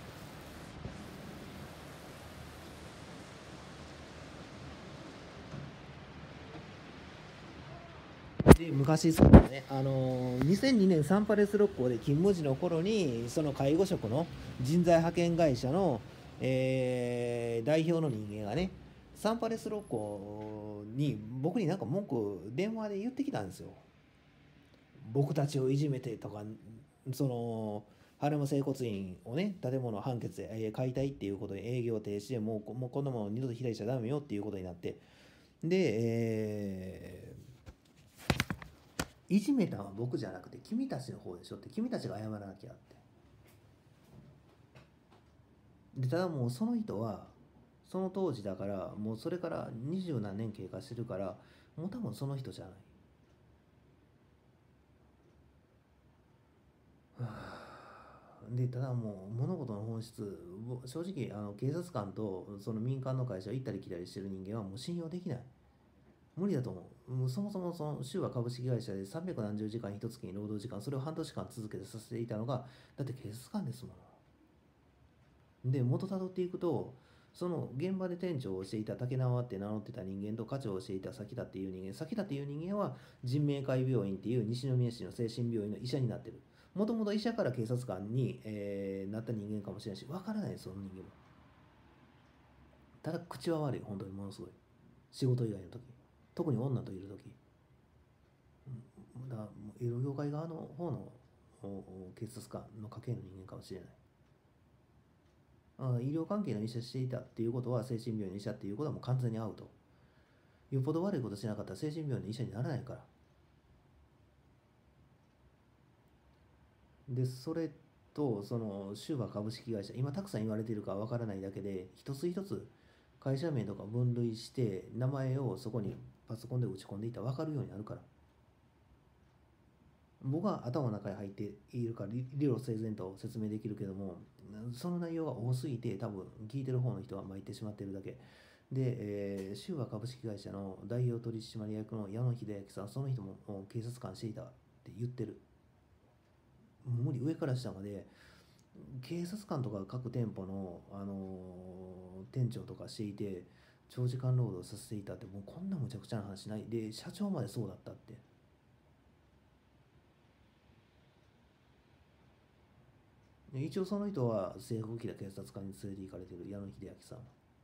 で、昔そうだね、あのー、にせんにねんサンパレス六甲で勤務時の頃にその介護職の人材派遣会社の、えー、代表の人間がね、サンパレス六甲に僕になんか文句電話で言ってきたんですよ。僕たちをいじめてとか、その晴れ間整骨院をね、建物判決で、えー、解体っていうことで営業停止で、もう、もうこんなもの二度と開いちゃダメよっていうことになって、で、えーいじめたのは僕じゃなくて君たちの方でしょって、君たちが謝らなきゃって。でただもうその人はその当時だからもうそれから二十何年経過してるから、もう多分その人じゃない。でただもう物事の本質、正直あの警察官とその民間の会社を行ったり来たりしてる人間はもう信用できない。無理だと思う。もうそもそもその州は株式会社でさんびゃくなんじゅうじかん一月に労働時間、それを半年間続けてさせていたのがだって警察官ですもの。で元たどっていくと、その現場で店長をしていた竹縄って名乗ってた人間と課長をしていた崎田っていう人間、崎田っていう人間は人命会病院っていう西宮市の精神病院の医者になってる。もともと医者から警察官に、えーなった人間かもしれないし、わからないです、その人間も。ただ口は悪い、本当にものすごい。仕事以外の時、特に女といる時。うんだからもう医療業界側の方のおお警察官の家系の人間かもしれない。あ医療関係の医者していたっていうことは、精神病院の医者っていうことはもう完全にアウト。よっぽど悪いことしなかったら精神病院の医者にならないから。でそれとそのシューバ株式会社、今たくさん言われているかわからないだけで、一つ一つ会社名とか分類して名前をそこにパソコンで打ち込んでいったら分かるようになるから。僕は頭の中に入っているから理理路整然と説明できるけども、その内容が多すぎて多分聞いてる方の人は参ってしまってるだけで、えー、シューバ株式会社の代表取締役の矢野秀明さん、その人も警察官していたって言ってる。無理、上から下まで警察官とか各店舗の、あのー店長とかしていて長時間労働させていたって、もうこんなむちゃくちゃな話ないで、社長までそうだったって。で一応その人は制服着た警察官に連れて行かれてる、矢野秀明さ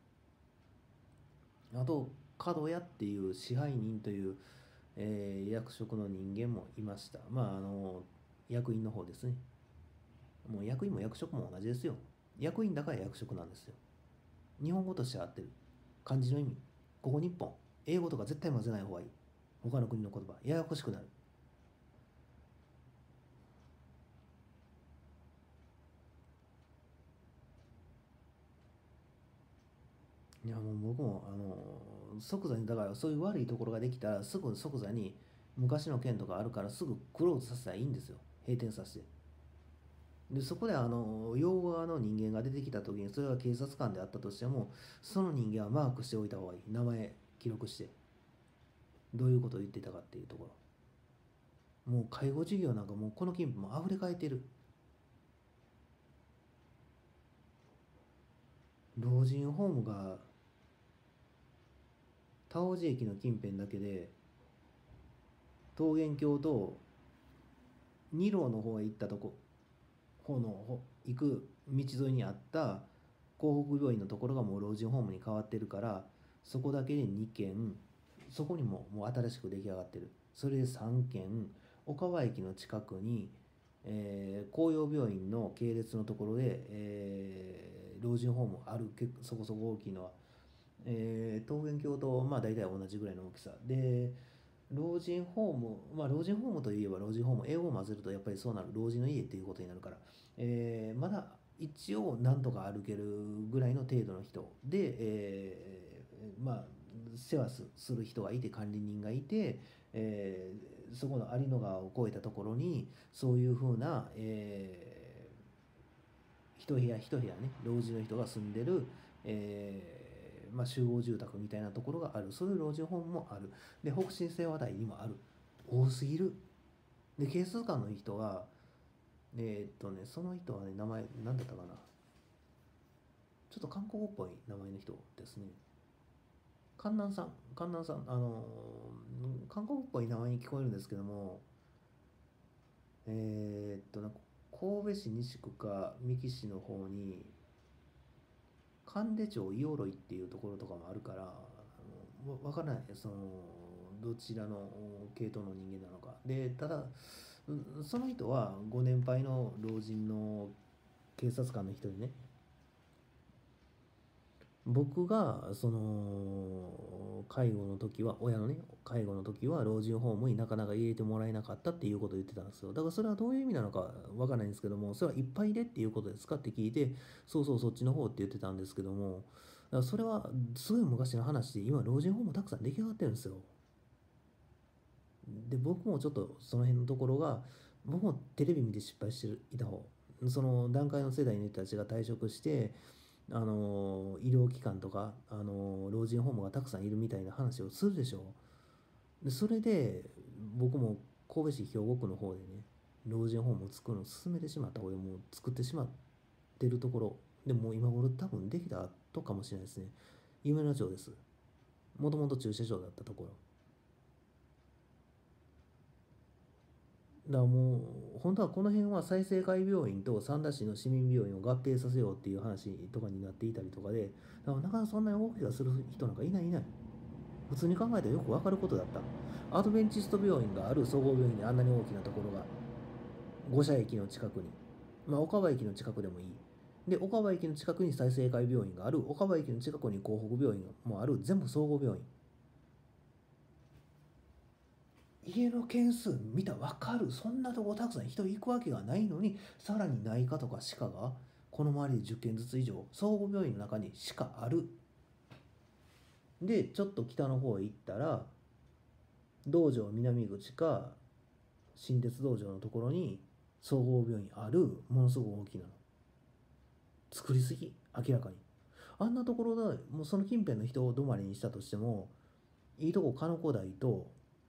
ん。あと角屋っていう支配人という、えー役職の人間もいました。まああの役員の方ですね。もう役員も役職も同じですよ。役員だから役職なんですよ。日本語として合ってる。漢字の意味。ここ日本。英語とか絶対混ぜない方がいい。他の国の言葉。ややこしくなる。いやもう僕もあの即座に、だからそういう悪いところができたらすぐ即座に昔の件とかあるからすぐクローズさせたらいいんですよ。閉店させて。でそこであの洋側の人間が出てきた時に、それが警察官であったとしてもその人間はマークしておいた方がいい。名前記録してどういうことを言ってたかっていうところ。もう介護事業なんかもうこの近辺も溢れかえてる。老人ホームが田尾路駅の近辺だけで桃源郷と二郎の方へ行ったとこ方のほ行く道沿いにあった港北病院のところがもう老人ホームに変わってるから、そこだけでにけん、そこにももう新しく出来上がってる。それでさんけん、岡川駅の近くに、えー、紅葉病院の系列のところで、えー老人ホームある。結構そこそこ大きいのは、えー、桃源郷とまあ大体同じぐらいの大きさで、老人ホーム、まあ老人ホームといえば老人ホーム、英語を混ぜるとやっぱりそうなる、老人の家っていうことになるから、えーまだ一応なんとか歩けるぐらいの程度の人で、えーまあ世話すする人がいて、管理人がいて、えーそこの有野川を越えたところにそういうふうな、えー一部屋一部屋ね、老人の人が住んでる、えーまあ、集合住宅みたいなところがある。そういう老人ホームもある。で北信清和台にもある。多すぎる。で警察官の人がえーっとねその人はね、名前何だったかな、ちょっと韓国っぽい名前の人ですね。観南さん、観南さん、あのー韓国っぽい名前に聞こえるんですけども、えーっとな神戸市西区か三木市の方に神出町伊予いっていうところとかもあるから、あのわわからない、そのどちらの系統の人間なのかで。ただうその人はご年配の老人の警察官の人にね、 僕がその介護の時は親のね介護の時は老人ホームになかなか入れてもらえなかったっていうことを言ってたんですよ。だからそれはどういう意味なのかわからないんですけども、それはいっぱいでっていうことですかって聞いて、そうそうそっちの方って言ってたんですけども、だからそれはすごい昔の話で、今老人ホームたくさん出来上がってるんですよ。で僕もちょっとその辺のところが、僕もテレビ見て失敗してるいた方、その段階の世代の人たちが退職してあの医療機関とかあの老人ホームがたくさんいるみたいな話をするでしょう。でそれで僕も神戸市兵庫区の方でね老人ホームを作るのを進めてしまった方でもう作ってしまってるところでもう今頃多分できたとかもしれないですね。夢の町です。もともと駐車場だったところだからもう本当はこの辺は済生会病院と三田市の市民病院を合併させようっていう話とかになっていたりとかで、だからなかなかそんなに大怪我する人なんかいないいない。普通に考えたらよく分かることだった。アドベンチスト病院がある総合病院であんなに大きなところが五社駅の近くに、まあ岡場駅の近くでもいい。で岡場駅の近くに済生会病院がある、岡場駅の近くに港北病院もある、全部総合病院。家の件数見たら分かる。そんなとこたくさん人行くわけがないのに、さらに内科とか歯科がこの周りでじゅっけんずつ以上、総合病院の中に歯科ある。でちょっと北の方へ行ったら道場南口か新鉄道場のところに総合病院ある。ものすごく大きなの作りすぎ、明らかに。あんなところでもうその近辺の人を止まりにしたとしても、いいとこ鹿野古台と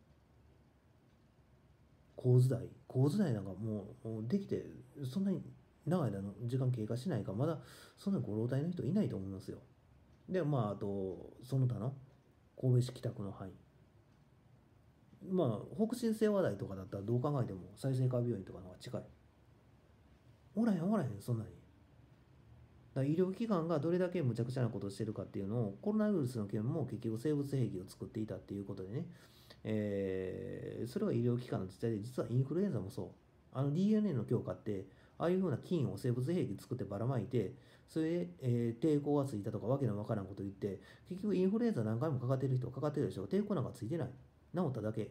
神津台神津台なんかもうもうできてそんなに長い間の時間経過しないから、まだそんなご老体の人いないと思いますよ。でまああとその他の神戸市北区の範囲、まあ北新清和台とかだったらどう考えても済生会病院とかの方が近い。おらへんおらへんそんなに。だから医療機関がどれだけ無茶苦茶なことをしてるかっていうのを、コロナウイルスの件も結局生物兵器を作っていたっていうことでね、えーそれは医療機関の実態で、実はインフルエンザもそう。あの ディーエヌエー の強化って、ああいうふうな菌を生物兵器作ってばらまいて、それで、えー抵抗がついたとかわけのわからんこと言って、結局インフルエンザ何回もかかってる人かかってるでしょ。抵抗なんかついてない。治っただけ。だ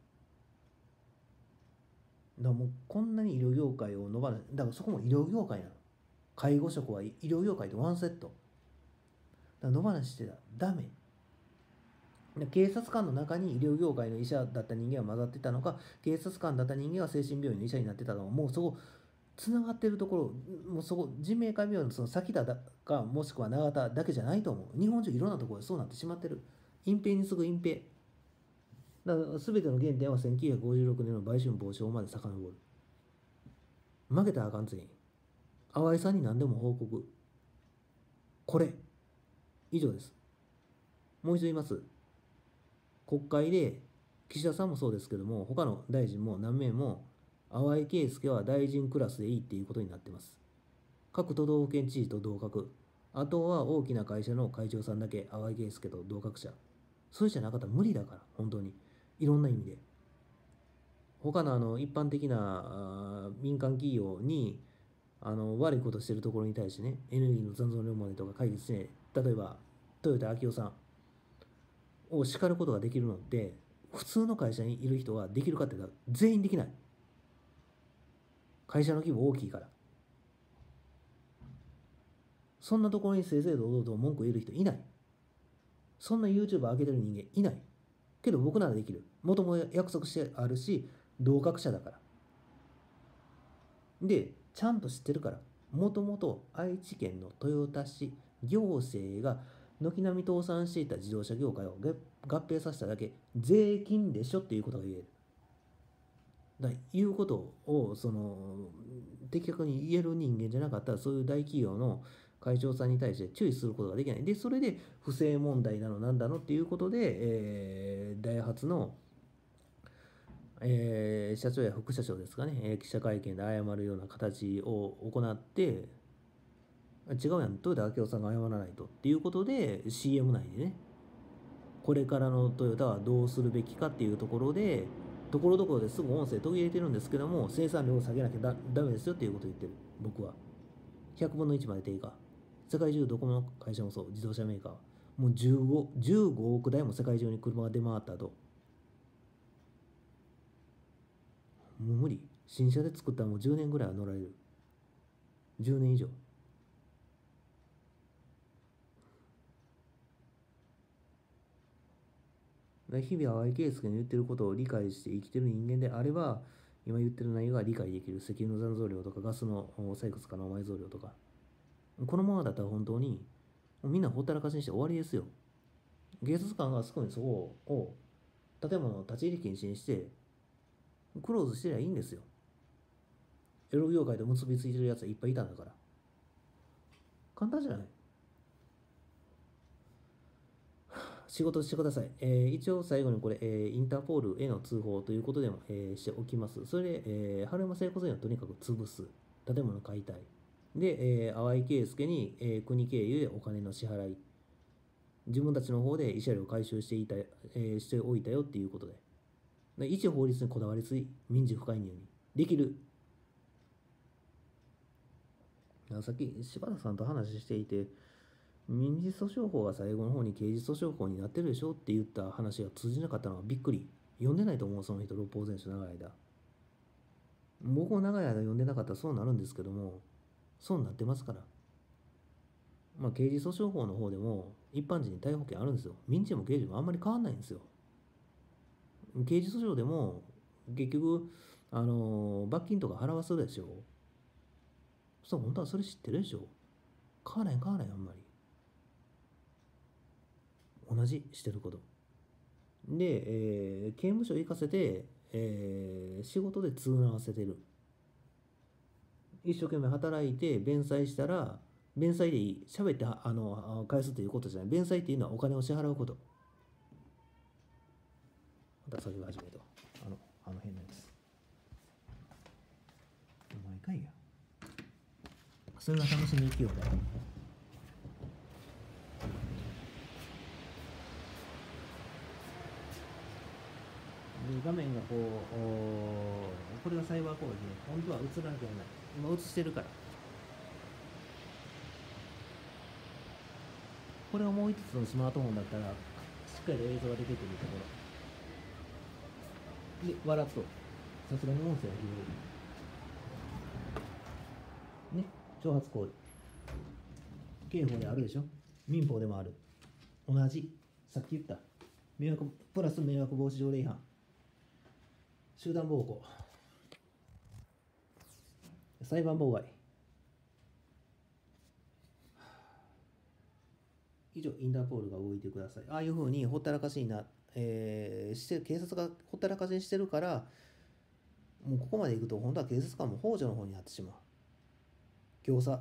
からもうこんなに医療業界を伸ばない。だからそこも医療業界なの。介護職は医療業界とワンセット。だから野放ししてたらダメ。警察官の中に医療業界の医者だった人間が混ざってたのか、警察官だった人間が精神病院の医者になってたのか、もうそこつながってるところ、もうそこ人命解明のその先だかもしくは永田だけじゃないと思う。日本中いろんなところでそうなってしまってる。隠蔽に次ぐ隠蔽だから。全ての原点はせんきゅうひゃくごじゅうろくねんの売春防止法まで遡る。負けたらあかん全員。淡井さんに何でも報告。これ以上です。もう一度言います。国会で岸田さんもそうですけども、他の大臣も何名も淡井圭介は大臣クラスでいいっていうことになってます。各都道府県知事と同格。あとは大きな会社の会長さんだけ淡井圭介と同格者。それじゃなかったら無理だから、本当にいろんな意味で。他のあの一般的な民間企業にあの悪いことしてるところに対してね、エネルギーの残存量問題とか解決して、例えば豊田章男さんを叱ることができるのって、普通の会社にいる人はできるかって言ったら全員できない。会社の規模大きいから。そんなところに正々堂々と文句言える人いない。そんな YouTuber 開けてる人間いない。けど僕ならできる。もともと約束してあるし、同格者だから。で、ちゃんと知ってるから。もともと愛知県の豊田市行政が軒並み倒産していた自動車業界を合併させただけ、税金でしょっていうことが言える。だいうことをその的確に言える人間じゃなかったら、そういう大企業の会長さんに対して注意することができない。で、それで不正問題なのなんだのっていうことで、えー、ダイハツの、えー、社長や副社長ですかね、えー、記者会見で謝るような形を行って、違うやん、豊田章男さんが謝らないとっていうことで シーエム 内でね、これからのトヨタはどうするべきかっていうところで、ところどころですぐ音声途切れてるんですけども、生産量を下げなきゃだダメですよっていうことを言ってる。僕はひゃくぶんのいちまで低下、 世界中どこの会社もそう、自動車メーカーもうじゅうご、じゅうごおくだいも世界中に車が出回った後、もう無理。新車で作ったらもうじゅうねんぐらいは乗られる。じゅうねん以上。日々淡井圭介の言ってることを理解して生きてる人間であれば、今言ってる内容が理解できる。石油の残存量とかガスの採掘可能埋蔵量とか、このままだったら本当にもうみんなほったらかしにして終わりですよ。警察官がすぐにそこを建物を立ち入り禁止にしてクローズしてりゃいいんですよ。エロ業界と結びついてるやつはいっぱいいたんだから。簡単じゃない。仕事してください。えー、一応最後にこれ、えー、インターポールへの通報ということでも、えー、しておきます。それで、えー、春山整骨院をとにかく潰す。建物解体。で、えー、淡井圭介に、えー、国経由でお金の支払い。自分たちの方で慰謝料を回収していた、えー、しておいたよっていうことで。で一法律にこだわりすぎ、民事不介入に。できる。さっき柴田さんと話していて、民事訴訟法が最後の方に刑事訴訟法になってるでしょって言った話が通じなかったのがびっくり。読んでないと思う、その人、六法全書長い間。僕も長い間読んでなかったらそうなるんですけども、そうなってますから。まあ、刑事訴訟法の方でも一般人に逮捕権あるんですよ。民事も刑事もあんまり変わんないんですよ。刑事訴訟でも結局、あのー罰金とか払わせるでしょ。そう、本当はそれ知ってるでしょ。変わらへん変わらへん、あんまり。同じしてること。で、えー刑務所行かせて、えー仕事で償わせてる。一生懸命働いて弁済したら、弁済でいい。喋ってあの返すということじゃない。弁済っていうのはお金を支払うこと。またそれを始めと。あの、あの辺のやつ。お前かいや。それが楽しみ生きようだよ。で画面がこう、これがサイバー攻撃で、本当は映らなきゃいけない。今映してるから。これをもう一つのスマートフォンだったら、しっかりと映像が出てくるところ。で、笑っと。さすがに音声は拾える。ね、挑発行為。刑法であるでしょ。民法でもある。同じ。さっき言った。迷惑、プラス迷惑防止条例違反。集団暴行。裁判妨害。以上、インターポールが動いてください。ああいうふうにほったらかしにな、えー、して警察がほったらかしにしてるから、もうここまで行くと、本当は警察官も幇助の方になってしまう。教唆。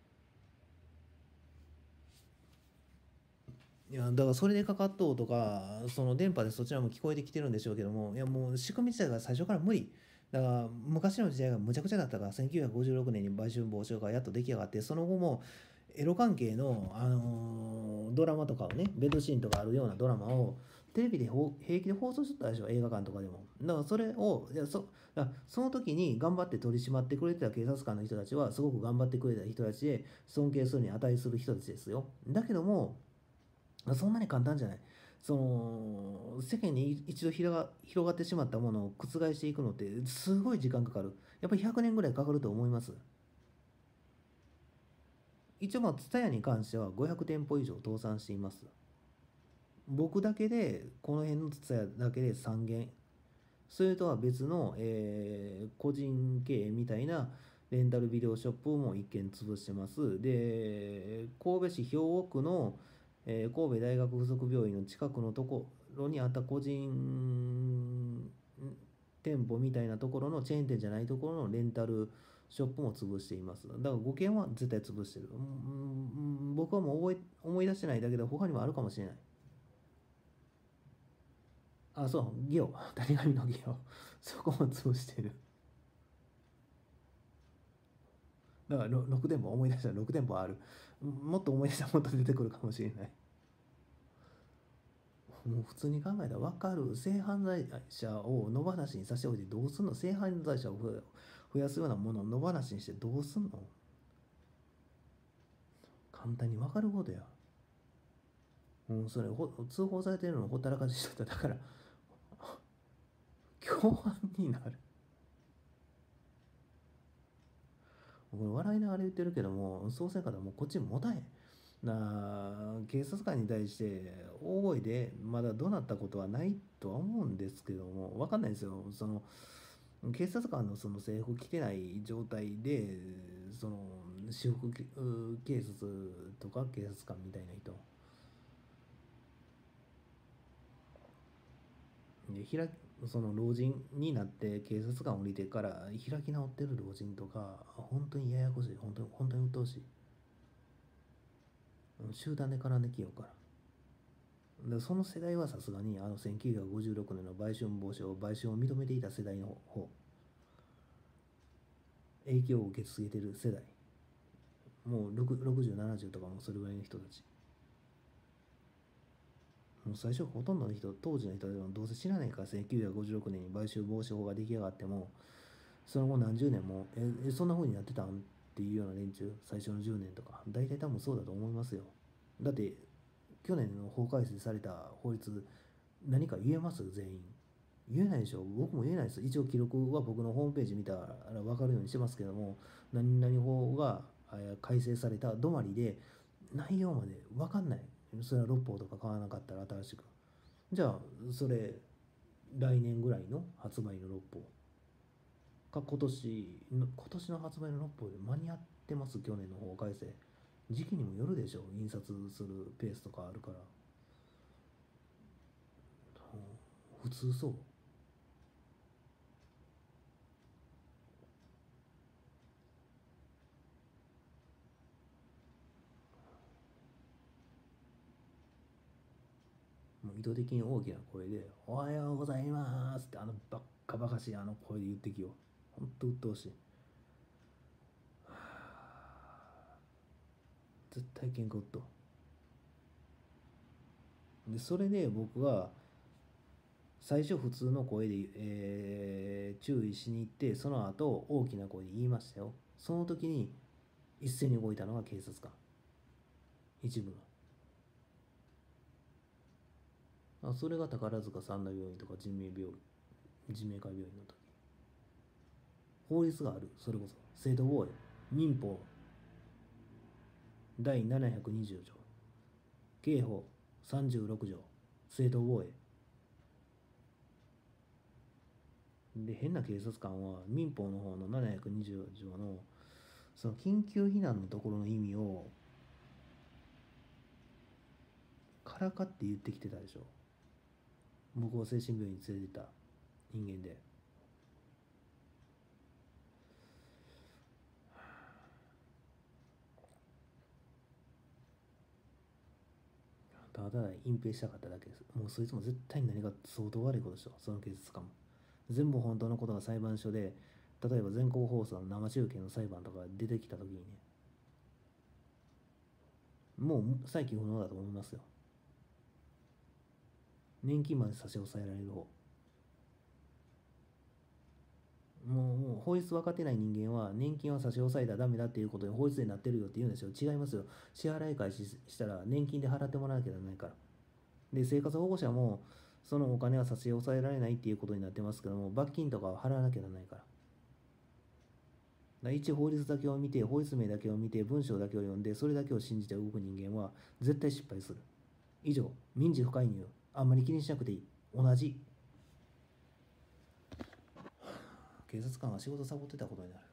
いや、だからそれでかかっとうとか、その電波でそちらも聞こえてきてるんでしょうけども、いやもう仕組み自体が最初から無理。だから昔の時代がむちゃくちゃだったから、せんきゅうひゃくごじゅうろくねんに売春防止法がやっと出来上がって、その後もエロ関係の、あのードラマとかをね、ベッドシーンとかあるようなドラマをテレビでほ平気で放送しとったでしょ、映画館とかでも。だからそれを、いやそだからその時に頑張って取り締まってくれてた警察官の人たちは、すごく頑張ってくれた人たちで、尊敬するに値する人たちですよ。だけども、そんなに簡単じゃない。その世間に一度広が広がってしまったものを覆していくのってすごい時間かかる。やっぱりひゃくねんぐらいかかると思います。一応まあ ツタヤ に関してはごひゃくてんぽ以上倒産しています。僕だけでこの辺の ツタヤ だけでさんげん、それとは別の、えー個人経営みたいなレンタルビデオショップもいっけん潰してます。で、神戸市兵庫区の、えー神戸大学附属病院の近くのところにあった個人店舗みたいなところのチェーン店じゃないところのレンタルショップも潰しています。だからごけんは絶対潰してる。うん僕はもう覚え思い出してないだけで他にもあるかもしれない。あ、そう、ギオ、谷上のギオ、そこも潰してる。だからろく店舗思い出したらろく店舗ある。もっと思い出したらもっと出てくるかもしれない。もう普通に考えたら分かる。性犯罪者を野放しにさせておいてどうすんの。性犯罪者を増やすようなものを野放しにしてどうすんの。考簡単に分かることや。うん、それほ通報されてるのをほったらかししとっただから共犯になる。これ笑いながら言ってるけども、そうせんかったらもうこっちも持たへん。な警察官に対して大声でまだどうなったことはないとは思うんですけども、分かんないですよ。その警察官のその制服着てない状態でその私服警察とか警察官みたいな人で開きその老人になって警察官降りてから開き直ってる老人とか本当にややこしい。本当に本当に鬱陶しい。集団で絡んできようから。でその世代はさすがにあのせんきゅうひゃくごじゅうろくねんの売春防止を売春を認めていた世代の方、影響を受け続けてる世代、もうろくじゅう、ななじゅうとかもそれぐらいの人たち、もう最初ほとんどの人、当時の人でもどうせ知らないから、せんきゅうひゃくごじゅうろくねんに買収防止法が出来上がってもその後何十年もえそんな風になってたんっていうような連中、最初のじゅうねんとか大体多分そうだと思いますよ。だって去年の法改正された法律何か言えます？全員言えないでしょ。僕も言えないです。一応記録は僕のホームページ見たら分かるようにしてますけども、何々法が改正された止まりで内容まで分かんない。それはろっぽうとか買わなかったら新しく、じゃあそれ来年ぐらいの発売のろっぽうか今年の今年の発売のろっぽうで間に合ってます？去年の法改正時期にもよるでしょ。印刷するペースとかあるから、普通そう。もう意図的に大きな声で「おはようございます」ってあのバッカバカしいあの声で言ってきよう。ほんと鬱陶しい。絶対喧嘩売っと。でそれで僕は最初普通の声で、えー注意しに行って、その後大きな声で言いましたよ。その時に一斉に動いたのが警察官一部の。あそれが宝塚三田病院とか人命病院人命会病院の時、法律がある。それこそ正当防衛民法だいななひゃくにじゅう条、刑法さんじゅうろく条、正当防衛で、変な警察官は民法の方のななひゃくにじゅう条のその緊急避難のところの意味をからかって言ってきてたでしょ。僕を精神病院に連れてった人間で。ただただ隠蔽したかっただけです。もうそいつも絶対に何か相当悪いことでしょ。その警察官も全部本当のことが裁判所で、例えば全校放送の生中継の裁判とか出てきた時にね、もう再起不能だと思いますよ。年金まで差し押さえられる方、もうもう法律分かってない人間は年金は差し押さえたらダメだっていうことで法律でなってるよって言うんですよ。違いますよ。支払い開始したら年金で払ってもらわなきゃならないから。で生活保護者もそのお金は差し押さえられないっていうことになってますけども、罰金とかは払わなきゃならないから。だから一法律だけを見て、法律名だけを見て、文章だけを読んで、それだけを信じて動く人間は絶対失敗する。以上、民事不介入、あんまり気にしなくていい。同じ。警察官が仕事サボってたことになる。